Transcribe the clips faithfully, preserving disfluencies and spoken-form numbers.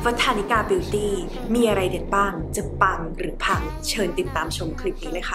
วัฒนิกาบิวตี้มีอะไรเด็ดบ้างจะปังหรือพังเชิญติดตามชมคลิปนี้เลยค่ะ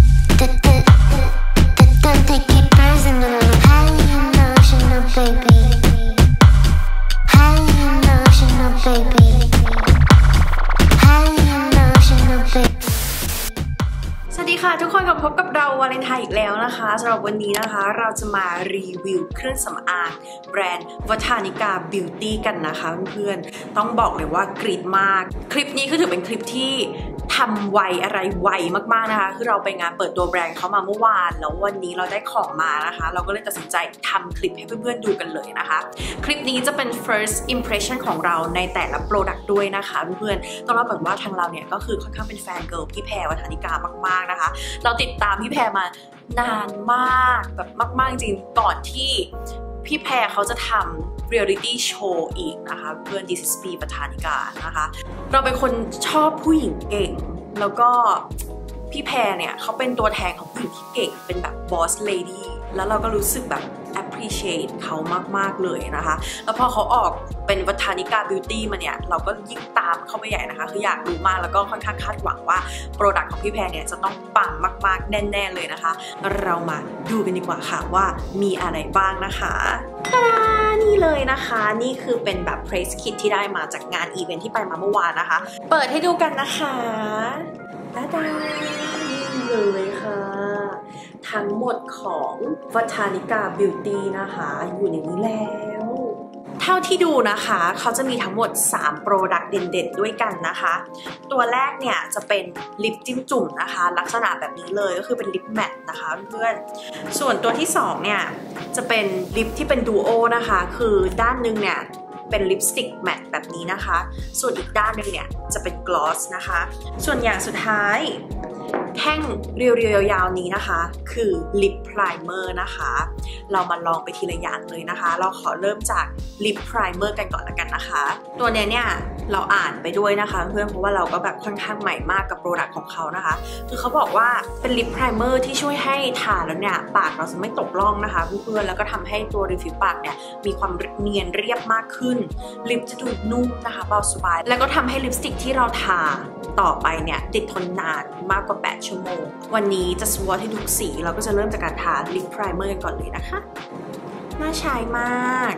สวัสดีค่ะทุกคนกลับพบกับเราวาเลนไทน์อีกแล้วนะคะสำหรับวันนี้นะคะเราจะมารีวิวเครื่องสำอางแบรนด์วัฒนิกาบิวตี้กันนะคะเพื่อนๆต้องบอกเลยว่ากรี๊ดมากคลิปนี้คือถือเป็นคลิปที่ทำไวอะไรไวมากๆนะคะคือเราไปงานเปิดตัวแบรนด์เขามาเมื่อวานแล้ววันนี้เราได้ของมานะคะเราก็เลยตัดสินใจทำคลิปให้เพื่อนๆดูกันเลยนะคะคลิปนี้จะเป็น first impression ของเราในแต่ละ product ด้วยนะคะเพื่อนๆต้องเล่าก่อนว่าทางเราเนี่ยก็คือค่อนข้างเป็นแฟนเกิร์ลพี่แพรวัฒนิกามากๆนะคะเราติดตามพี่แพรมานานมากแบบมากๆจริงก่อนที่พี่แพรเขาจะทำ reality show อีกนะคะเพื่อน This is Me วัฒนิกานะคะเราเป็นคนชอบผู้หญิงเก่งแล้วก็พี่แพรเนี่ยเขาเป็นตัวแทนของผู้หญิงที่เก่งเป็นแบบ boss lady แล้วเราก็รู้สึกแบบ appreciate เขามากๆเลยนะคะแล้วพอเขาออกเป็นวัฒนิกาบิวตี้มาเนี่ยเราก็ยิ่งตามเข้าไปใหญ่นะคะคืออยากรู้มากแล้วก็ค่อนข้างคาดหวังว่าโปรดักต์ของพี่แพรเนี่ยจะต้องปังมากๆแน่ๆเลยนะคะเรามาดูกันดีกว่าค่ะว่ามีอะไรบ้างนะคะตานี่เลยนะคะนี่คือเป็นแบบ press kit ที่ได้มาจากงานอีเวนท์ที่ไปมาเมื่อวานนะคะเปิดให้ดูกันนะคะตาดานี่เลยค่ะทั้งหมดของวัฒนิกาบิวตี้นะคะอยู่ในนี้แล้วเท่าที่ดูนะคะเขาจะมีทั้งหมดสามโปรดักต์เด่นๆด้วยกันนะคะตัวแรกเนี่ยจะเป็นลิปจิ้มจุ่มนะคะลักษณะแบบนี้เลยก็คือเป็นลิปแมทนะคะเพื่อนส่วนตัวที่สองเนี่ยจะเป็นลิปที่เป็นดูโอนะคะคือด้านหนึ่งเนี่ยเป็นลิปสติกแมทแบบนี้นะคะส่วนอีกด้านหนึ่งเนี่ยจะเป็นกลอสนะคะส่วนอย่างสุดท้ายแท่งเรียวๆยาวๆนี้นะคะคือลิปไพรเมอร์นะคะเรามาลองไปทีละอย่างเลยนะคะเราขอเริ่มจากลิปไพรเมอร์กันก่อนละกันนะคะตัวเนี้ยเนี่ยเราอ่านไปด้วยนะคะเพื่อนเพราะว่าเราก็แบบค่อนข้างใหม่มากกับโปรดักต์ของเขานะคะคือเขาบอกว่าเป็นลิปไพรเมอร์ที่ช่วยให้ทาแล้วเนี่ยปากเราจะไม่ตกร่องนะคะเพื่อนๆแล้วก็ทำให้ตัวริมฝีปากเนี่ยมีความเนียนเรียบมากขึ้นลิปจะดูนุ่มนะคะเบาสบายแล้วก็ทำให้ลิปสติกที่เราทาต่อไปเนี่ยติดทนนานมากกว่าแปดชั่วโมงวันนี้จะสวอตให้ทุกสีเราก็จะเริ่มจากการทาลิปไพรเมอร์กันก่อนเลยนะคะน่าใช้มาก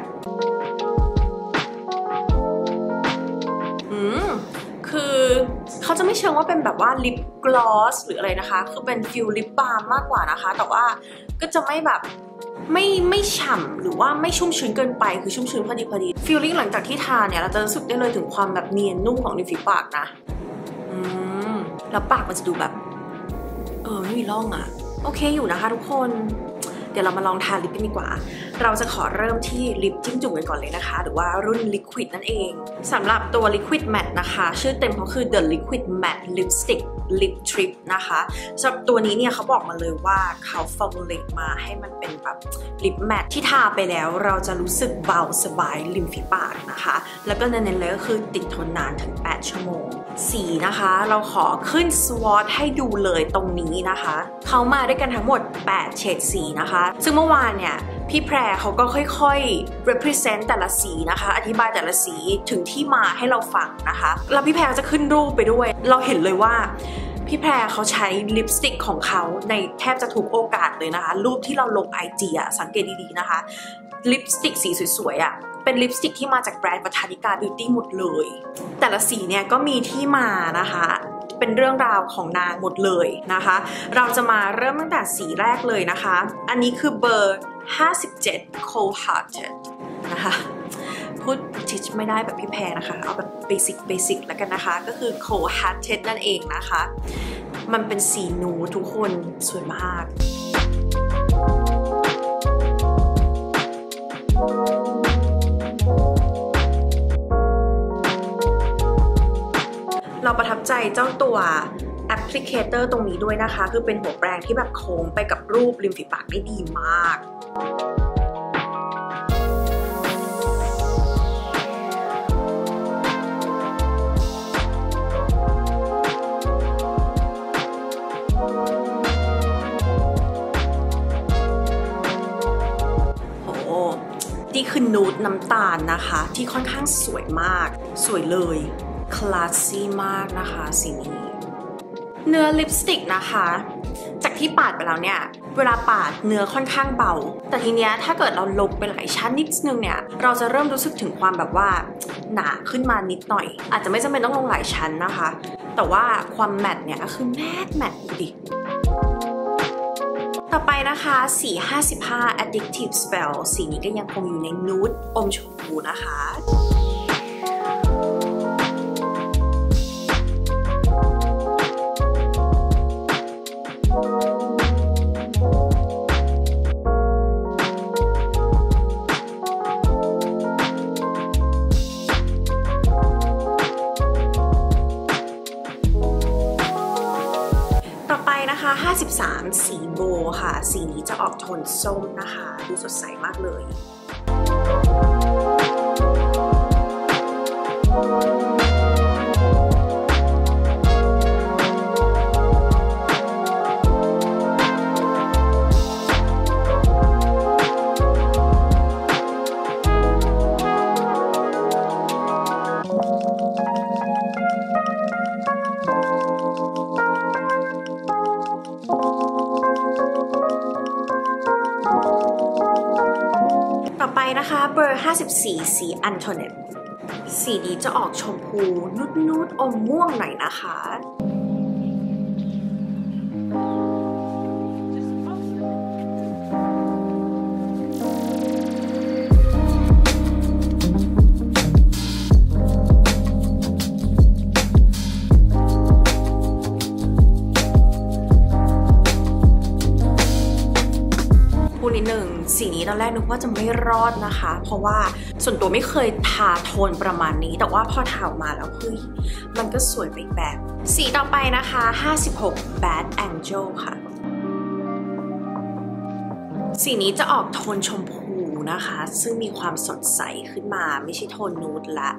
อืมคือเขาจะไม่เชิงว่าเป็นแบบว่าลิปกลอสหรืออะไรนะคะคือเป็นฟิลลิปบาล์มมากกว่านะคะแต่ว่าก็จะไม่แบบไม่ไม่ฉ่ำหรือว่าไม่ชุ่มชื้นเกินไปคือชุ่มชื้นพอดีพอดีฟีลลิ่งหลังจากที่ทาเนี่ยเราจะรู้สึกได้เลยถึงความแบบเนียนนุ่มของริมฝีปากนะอืมแล้วปากมันจะดูแบบเออไม่มีร่องอะโอเคอยู่นะคะทุกคนเดี๋ยวเรามาลองทาลิปกันดีกว่าเราจะขอเริ่มที่ลิปจิ้มจุ่มกันก่อนเลยนะคะหรือว่ารุ่น Liquid นั่นเองสำหรับตัว Liquid Matte นะคะชื่อเต็มเขาคือ The Liquid Matte Lipstick Lip Trip นะคะสำหรับตัวนี้เนี่ยเขาบอกมาเลยว่าเขา formulate มาให้มันเป็นแบบลิปแมทที่ทาไปแล้วเราจะรู้สึกเบาสบายริมฝีปากนะคะแล้วก็เน้นๆเลยก็คือติดทนนานถึงแปดชั่วโมงสีนะคะเราขอขึ้นสวอตให้ดูเลยตรงนี้นะคะเขามาด้วยกันทั้งหมดแปดเฉดสีนะคะซึ่งเมื่อวานเนี่ยพี่แพรเขาก็ค่อยๆ represent แต่ละสีนะคะอธิบายแต่ละสีถึงที่มาให้เราฟังนะคะแล้วพี่แพรจะขึ้นรูปไปด้วยเราเห็นเลยว่าพี่แพรเขาใช้ลิปสติกของเขาในแทบจะทุกโอกาสเลยนะคะรูปที่เราลง ไอ จี อ่ะสังเกตดีๆนะคะลิปสติกสีสวยๆอ่ะเป็นลิปสติกที่มาจากแบรนด์วัฒนิกาบิวตี้หมดเลยแต่ละสีเนี่ยก็มีที่มานะคะเป็นเรื่องราวของนางหมดเลยนะคะเราจะมาเริ่มตั้งแต่สีแรกเลยนะคะอันนี้คือเบอร์ห้าสิบเจ็ด Cold Hearted นะคะพูดทิชไม่ได้แบบพี่แพรนะคะเอาแบบเบสิกเบสิกแล้วกันนะคะก็คือ Cold Hearted นั่นเองนะคะมันเป็นสีนูทุกคนสวยมากเราประทับใจเจ้าตัวแอปพลิเคเตอร์ตรงนี้ด้วยนะคะคือเป็นหัวแปรงที่แบบโค้งไปกับรูปริมฝีปากได้ดีมากนี่คือนูดน้ำตาลนะคะที่ค่อนข้างสวยมากสวยเลยคลาสซี่มากนะคะสีนี้เนื้อลิปสติกนะคะจากที่ปาดไปแล้วเนี่ยเวลาปาดเนื้อค่อนข้างเบาแต่ทีเนี้ยถ้าเกิดเราลงไปหลายชั้นนิดนึงเนี่ยเราจะเริ่มรู้สึกถึงความแบบว่าหนาขึ้นมานิดหน่อยอาจจะไม่จำเป็นต้องลงหลายชั้นนะคะแต่ว่าความแมตต์เนี่ยก็คือแมตต์แมตต์ดิต่อไปนะคะสีห้าสิบห้า Addictive Spell สีนี้ก็ยังคงอยู่ในนูดอมชมพูนะคะนะคะห้าสิบสามสีโบค่ะสีนี้จะออกโทนส้มนะคะดูสดใสมากเลยต่อไปนะคะเบอร์ห้าสิบสี่สีอันโทเนตสีนี้จะออกชมพูนุดๆอมม่วงหน่อยนะคะนิดหนึ่งสีนี้ตอนแรกนึกว่าจะไม่รอดนะคะเพราะว่าส่วนตัวไม่เคยทาโทนประมาณนี้แต่ว่าพอทาออกมาแล้วเฮ้ยมันก็สวยไปอีกแบบสีต่อไปนะคะห้าสิบหก Bad Angel ค่ะสีนี้จะออกโทนชมพูนะคะซึ่งมีความสดใสขึ้นมาไม่ใช่โทนนูดละ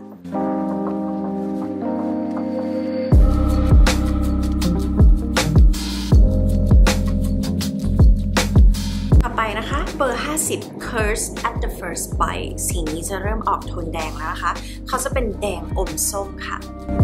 ไปนะคะเบอร์ห้าสิบ Curse at the First Bite สีนี้จะเริ่มออกโทนแดงแล้วนะคะเขาจะเป็นแดงอมส้มค่ะ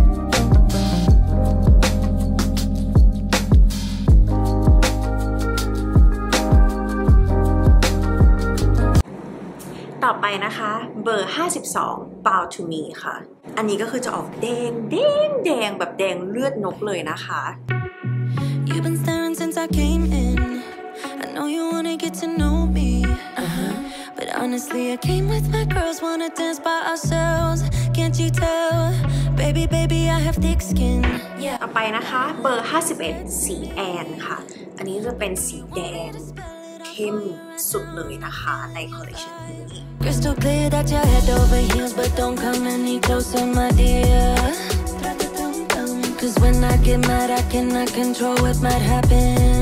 ต่อไปนะคะเบอร์ห้าสิบสอง Bow to Me ค่ะอันนี้ก็คือจะออกแดงแดงแดงแบบแดงเลือดนกเลยนะคะ You've been staring since I came in I know you wanna get to know me uh-huh. But honestly I came with my girls wanna dance by ourselves Can't you tell Baby baby I have thick skin ต่อไปนะคะเบอร์ห้าสิบเอ็ดสีแอนค่ะอันนี้จะเป็นสีแดงเข้มสุดเลยนะคะในคอลเลคชันนี้ Crystal clear that you're head over heels But don't come any closer my dear Cause when I get mad I cannot control what might happen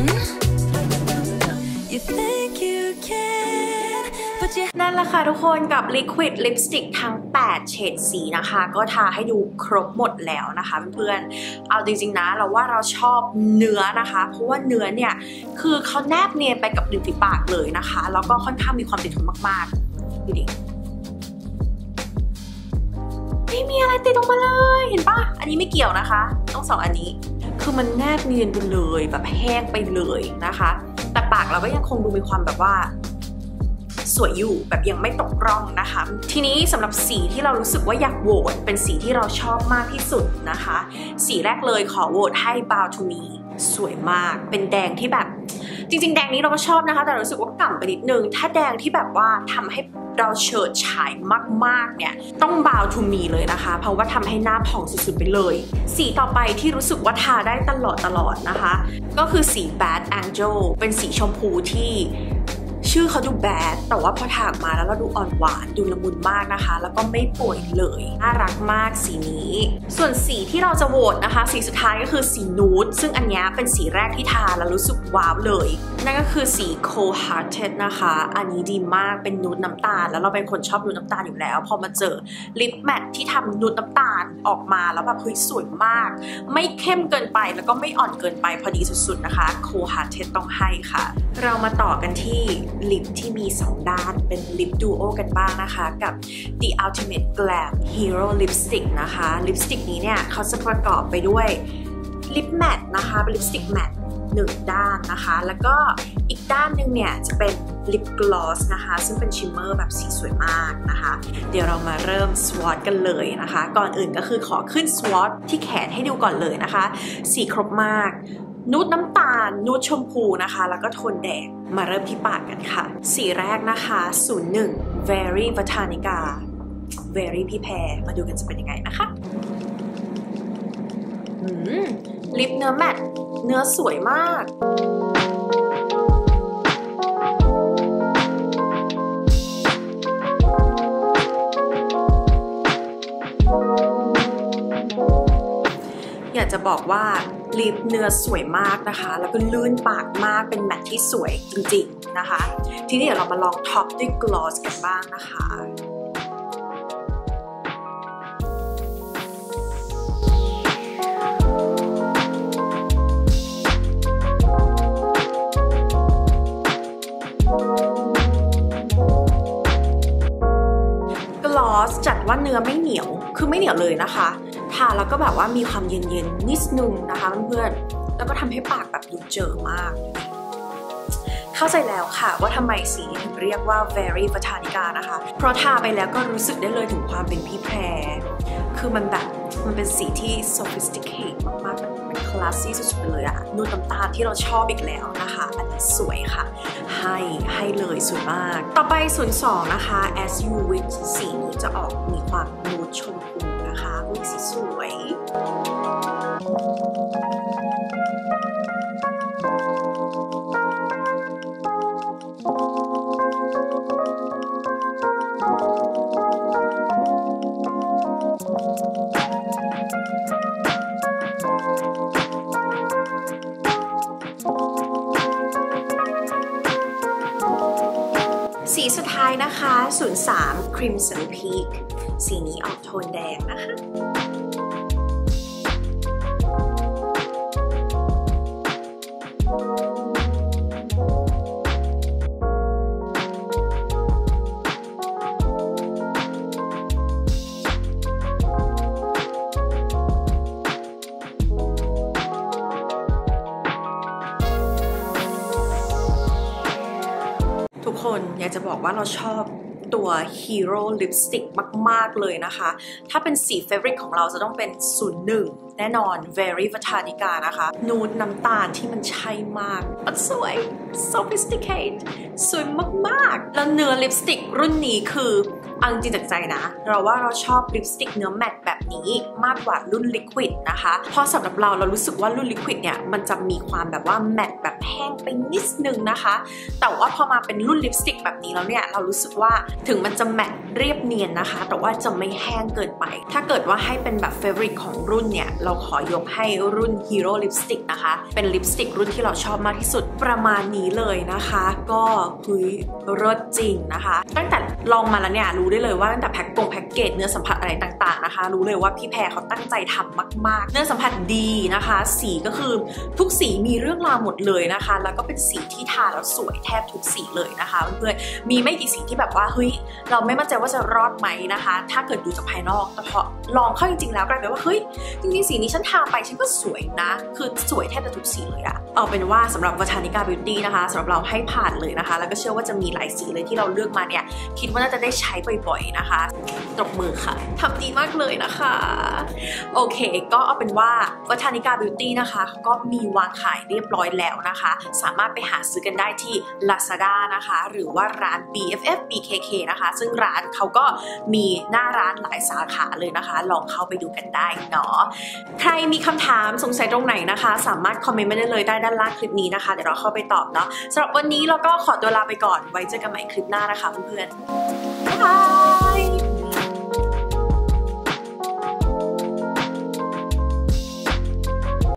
นั่นแหละค่ะทุกคนกับ Liquid Lipstick ทั้งแปดเฉดสีนะคะก็ทาให้ดูครบหมดแล้วนะคะเพื่อนๆเอาจริงๆนะเราว่าเราชอบเนื้อนะคะเพราะว่าเนื้อเนี่ยคือเขาแนบเนียนไปกับริมฝีปากเลยนะคะแล้วก็ค่อนข้างมีความติดทนมากๆดูดิไม่มีอะไรติดออกมาเลยเห็นปะอันนี้ไม่เกี่ยวนะคะต้องสองอันนี้คือมันแนบเนียนไปเลยแบบแห้งไปเลยนะคะแต่ปากเราก็ยังคงดูมีความแบบว่าสวยอยู่แบบยังไม่ตกร่องนะคะทีนี้สำหรับสีที่เรารู้สึกว่าอยากโหวตเป็นสีที่เราชอบมากที่สุดนะคะสีแรกเลยขอโหวตให้ Bow to Me สวยมากเป็นแดงที่แบบจริงๆแดงนี้เราก็ชอบนะคะแต่รู้สึกว่าก่ำไปนิดนึงถ้าแดงที่แบบว่าทำให้เราเฉิดฉายมากๆเนี่ยต้อง Bow to Me เลยนะคะเพราะว่าทำให้หน้าผ่องสุดๆไปเลยสีต่อไปที่รู้สึกว่าทาได้ตลอดตลอดนะคะก็คือสี Bad Angel เป็นสีชมพูที่ชื่อเขาดูแบดแต่ว่าพอถากมาแล้วเราดูอ่อนหวานดูละมุนมากนะคะแล้วก็ไม่ป่วยเลยน่ารักมากสีนี้ส่วนสีที่เราจะโหวตนะคะสีสุดท้ายก็คือสีนูดซึ่งอันนี้เป็นสีแรกที่ทาแล้วรู้สึกว้าวเลยนั่นก็คือสี Cold Hearted นะคะอันนี้ดีมากเป็นนูดน้ำตาลแล้วเราเป็นคนชอบนูดน้ำตาลอยู่แล้วพอมาเจอลิปแมทที่ทำนูดน้ำตาลออกมาแล้วแบบเฮ้ยสวยมากไม่เข้มเกินไปแล้วก็ไม่อ่อนเกินไปพอดีสุดๆนะคะ Cold Hearted ต้องให้ค่ะเรามาต่อกันที่ลิปที่มีสองด้านเป็นลิปดูโอกันบ้างนะคะกับ The Ultimate Glam Hero Lipstick นะคะลิปสติกนี้เนี่ยเขาจะประกอบไปด้วยลิปแมตต์นะคะเป็นลิปสติกแมตต์หนึ่งด้านนะคะแล้วก็อีกด้านหนึ่งเนี่ยจะเป็นลิปกลอสนะคะซึ่งเป็นชิมเมอร์แบบสีสวยมากนะคะเดี๋ยวเรามาเริ่มสวอตกันเลยนะคะก่อนอื่นก็คือขอขึ้นสวอตที่แขนให้ดูก่อนเลยนะคะสีครบมากนูดน้ำตาลนูดชมพูนะคะแล้วก็โทนแดงมาเริ่มที่ปากกันค่ะสีแรกนะคะศูนย์หนึ่ง Very Botanica Very พี่แพรมาดูกันจะเป็นยังไงนะคะอืมลิปเนื้อแมตต์เนื้อสวยมากอยากจะบอกว่าลิปเนื้อสวยมากนะคะแล้วก็ลื่นปากมากเป็นแมตต์ที่สวยจริงๆนะคะทีนี้เดี๋ยวเรามาลองท็อปด้วยกลอสกันบ้างนะคะจัดว่าเนื้อไม่เหนียวคือไม่เหนียวเลยนะคะทาแล้วก็แบบว่ามีความเย็นๆนิดนึงนะคะเพื่อนๆแล้วก็ทำให้ปากแบบดูเจอมากเข้าใจแล้วค่ะว่าทำไมสีนี้ถึงเรียกว่า Very Botanica นะคะเพราะทาไปแล้วก็รู้สึกได้เลยถึงความเป็นพี่แพรคือมันแบบมันเป็นสีที่ sophisticated มากๆเป็นคลาสซี่สุดๆไปเลยอะนูดน้ำตาลที่เราชอบอีกแล้วนะคะอันนี้สวยค่ะให้ให้เลยสวยมากต่อไปศูนย์สองนะคะ As You Wish สีนี้จะออกมีความนูดชมพูนะคะมีสีสวยสีสุดท้ายนะคะศูนย์สาม Crimson Peak สีนี้ออกโทนแดงนะคะทุกคนอยากจะบอกว่าเราชอบตัว Hero Lipstick มากๆเลยนะคะถ้าเป็นสี Favorite ของเราจะต้องเป็นศูนย์หนึ่งแน่นอน Very Botanica นะคะนูดน้ำตาลที่มันใช่มากมันสวย sophisticated สวยมากๆแล้วเนื้อลิปสติกรุ่นนี้คือเอาจริงจากใจนะเราว่าเราชอบลิปสติกเนื้อแมตต์แบบนี้มากกว่ารุ่นลิควิดนะคะเพราะสำหรับเราเรารู้สึกว่ารุ่นลิควิดเนี่ยมันจะมีความแบบว่าแมตต์แบบแห้งไปนิดนึงนะคะแต่ว่าพอมาเป็นรุ่นลิปสติกแบบนี้แล้วเนี่ยเรารู้สึกว่าถึงมันจะแมตต์เรียบเนียนนะคะแต่ว่าจะไม่แห้งเกินไปถ้าเกิดว่าให้เป็นแบบ favorite ของรุ่นเนี่ยเราขอยกให้รุ่น Hero Lipstick นะคะเป็นลิปสติกรุ่นที่เราชอบมากที่สุดประมาณนี้เลยนะคะก็เฮ้ยรสจริงนะคะตั้งแต่ลองมาแล้วเนี่ยรู้ได้เลยว่าตั้งแต่แพ็คกงแพ็คเกจเนื้อสัมผัสอะไรต่างๆนะคะรู้เลยว่าพี่แพรเขาตั้งใจทำมากๆเนื้อสัมผัสดีนะคะสีก็คือทุกสีมีเรื่องราวหมดเลยนะคะแล้วก็เป็นสีที่ทาแล้วสวยแทบทุกสีเลยนะคะเพื่อนๆมีไม่กี่สีที่แบบว่าเฮ้ยเราไม่มั่นใจว่าจะรอดไหมนะคะถ้าเกิดดูจากภายนอกแต่พอลองเข้าจริงๆแล้วกลายเป็นว่าเฮ้ยจริงๆสีนี้ฉันทาไปฉันก็สวยนะคือสวยแทบจะทุกสีเลยอะเอาเป็นว่าสำหรับ Botanica Beauty นะคะสำหรับเราให้ผ่านเลยนะคะแล้วก็เชื่อว่าจะมีหลายสีเลยที่เราเลือกมาเนี่ยคิดว่าน่าจะได้ใช้บ่อยๆนะคะตบมือค่ะทำดีมากเลยนะคะโอเคก็เอาเป็นว่า Botanica Beauty นะคะก็มีวางขายเรียบร้อยแล้วนะคะสามารถไปหาซื้อกันได้ที่ Lazada นะคะหรือว่าร้าน บี เอฟ เอฟ บี เค เค นะคะซึ่งร้านเขาก็มีหน้าร้านหลายสาขาเลยนะคะลองเข้าไปดูกันได้เนาะใครมีคำถามสงสัยตรงไหนนะคะสามารถคอมเมนต์มาได้เลยได้ด้านล่างคลิปนี้นะคะเดี๋ยวเราเข้าไปตอบเนาะสำหรับวันนี้เราก็ขอตัวลาไปก่อนไว้เจอกันใหม่คลิปหน้านะคะเพื่อนๆบ๊ายบาย